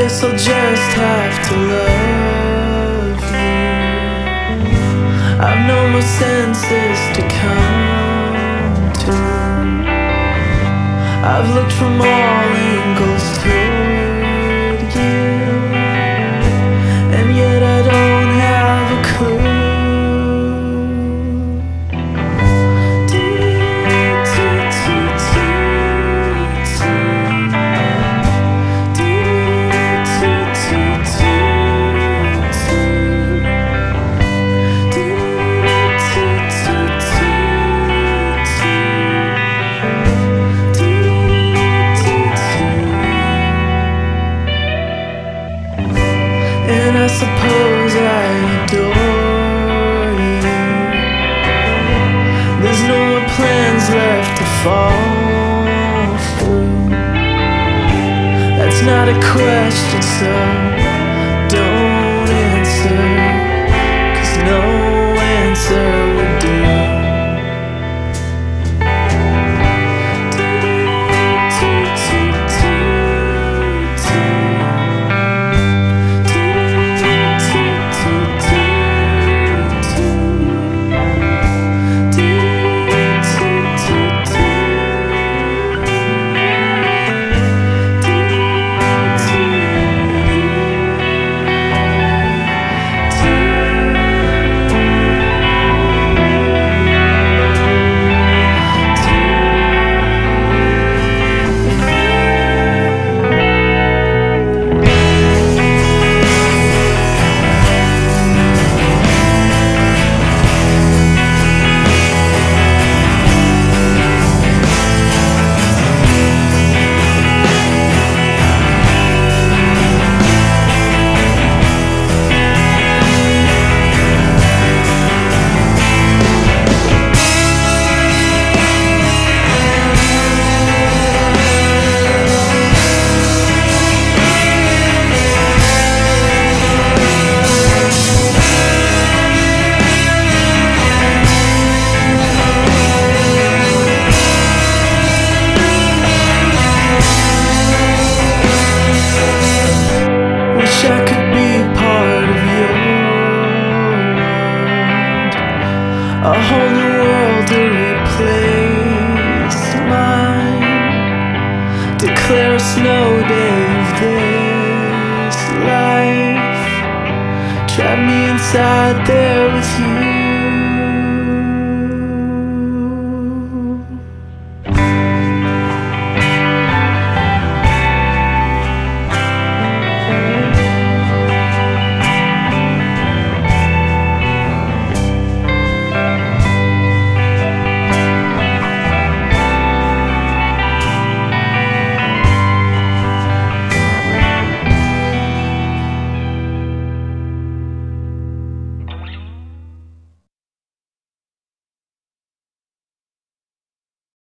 guess I'll just have to love you. I've no more senses to come to. I've looked from all angles toward you, and yet I don't have a clue. And I suppose I adore you. There's no more plans left to fall through. That's not a question, so don't answer, 'cause no answer would do. Wish I could be part of your world, a whole new world to replace mine. Declare a snow day of this life. Trap me inside there with you.